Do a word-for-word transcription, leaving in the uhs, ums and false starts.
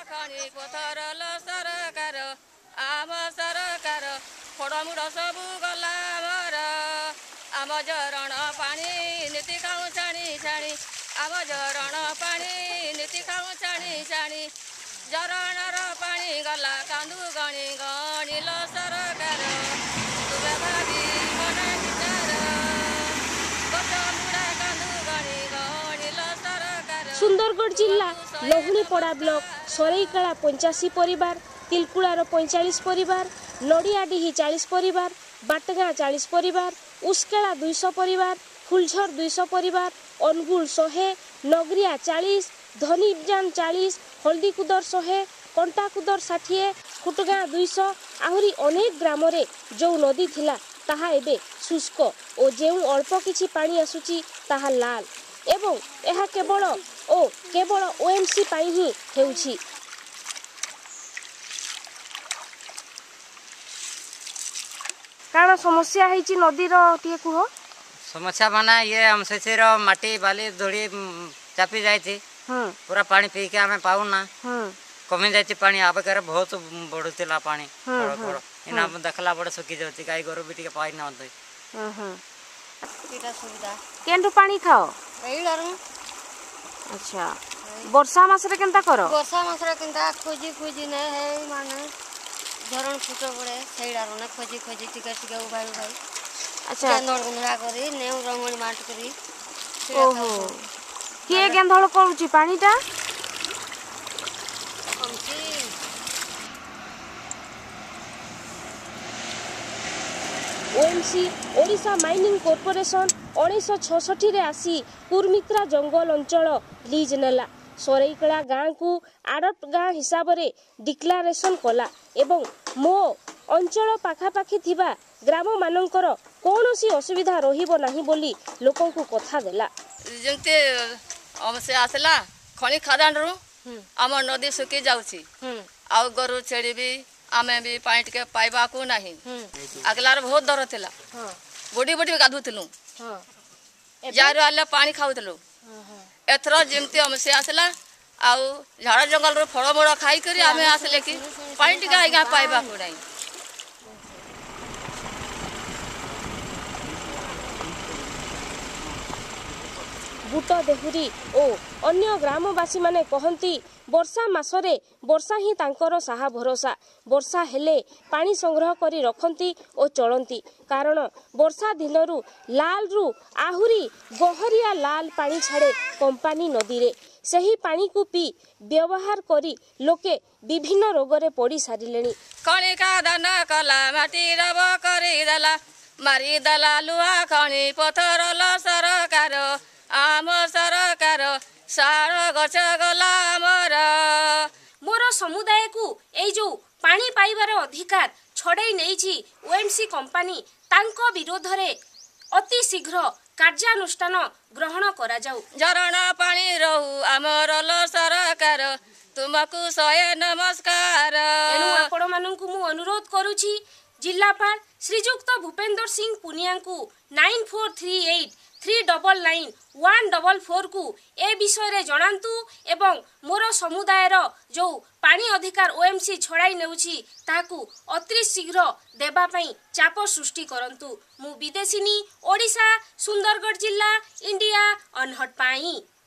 खणी पथरल सरकार आम सरकार फड़मुड़ सबू गला आमर आम झरण पानी नीति खाऊ छाणी छाणी आम झरण पानी नीति खाऊ छाणी छाणी झरणर पानी गला कांदू गणी गणिल सरकार तुवे भाभी मन विचार गचमुड़ा कांदू गणी गणिल सरकार। सुंदरगढ़ जिला लहुणीपड़ा ब्लॉक सरईकला पंचाशी परिवार तिलकुलार पैंचाश परिवार नड़ियाडीही चालीस परिवार बाटगाँ चालीस परिवार उस्केला दुईश परिवार फुलझर दुईश परिवार अनुगुल शहे नगरिया चालीस धनीजान चालीस हल्दीकुदर शहे कंटाकुदर षाठिए खुटगाँ दुईश आहरी अनेक ग्राम रे जो नदी थिला ताहा एबे शुष्क और जो अल्प किछि पानी आसुची ताहा लाल एवं यह केवल ओ केवल ओएमसी पाई ही हेउछि। काना समस्या है नदी रे कुह समस्या माना ये हम से माटी बाली धूड़ी चापी जाए पूरा पानी पी के आम पाऊना कमी जाए पानी आबेकार बहुत बढ़ुला पानी इना देखला बड़े सुखी जाती गाई गोरु भी पाई ना सुविधा केंटू पानी खाओ अच्छा वर्षा मासरे केंता करो वर्षा मासरे केंता खोजी खोजी ने है माने झरण फुट पड़े सेडार ने खोजी खोजी टिके टिके उभाई उभाई अच्छा नोर गुंडा करी नेउ रंगणी माट करी ओहो के गेंधळ करूची पानीटा ओएमसी ओडिशा माइनिंग कॉर्पोरेशन उन्नीस सौ छियासठ रे आसी कुर्मित्रा जंगल अंचल लीज नेला सरईकला गाँ को आडप्ट गाँ हिसाब रे डिक्लारेशन कला एवं मो अंचल पाखापाखी थिबा ग्राम मानकर कौनसी असुविधा रहिबो नाही बोली लोकन को कथा देला जंते हमसे आसला खणी खादान रु आम नदी सुखी जाउची आ गरु छेड़ी भी आमे भी पानी टिके पाइबा को नाही अगलार बहुत डर थिला बड़ी बड़ी गाधुतलु जारो आले पानी खाउतलु एथरो जेमती हमसे आसला आउ झाड़ जंगल रो फड़ मोड़ खाई करी आमे आसले कि पानी टिके आइगा पाइबा को नाही। बुट देहुरी ओ अन्य ग्रामवासी माने कहंती वर्षा मासरे वर्षा ही तांकर साहा भरोसा वर्षा हेले पानी संग्रह करी रखंती और चलंती कारण वर्षा दिनरु लाल रु आहुरी गहरिया लाल पानी छाड़े कंपानी नदी रे सही पानी को पी व्यवहार करी लोके विभिन्न रोगरे पड़ी सारिलेनी कणिका दान कला माटी रब करी दला मारी दला लुहा खणी पथरल सरकार आम सरकार सार गछ गला आमर मोर समुदाय को एई जो पानी पाइबार अधिकार छड़ाई नेइछि ओएमसी कंपनी तांको विरोध रे अति शीघ्र कार्यानुष्ठान ग्रहण करा जाऊ झरण पानी रहू आमर ल सरकार तुमको सय नमस्कार एनु आपण माननकु मु अनुरोध करूछि जिल्लापाल श्रीजुक्त भूपेंद्र सिंह पुनिया को nine four three eight three double nine one double four को ए विषय रे जणांतु एवं मोर समुदाय जो पानी अधिकार ओएमसी छड़ाई नेउछि ताकू अति शीघ्र देबा पई चाप सृष्टि करंतु। मु विदेशिनी ओडिशा सुंदरगढ़ जिला इंडिया अनहट पाई।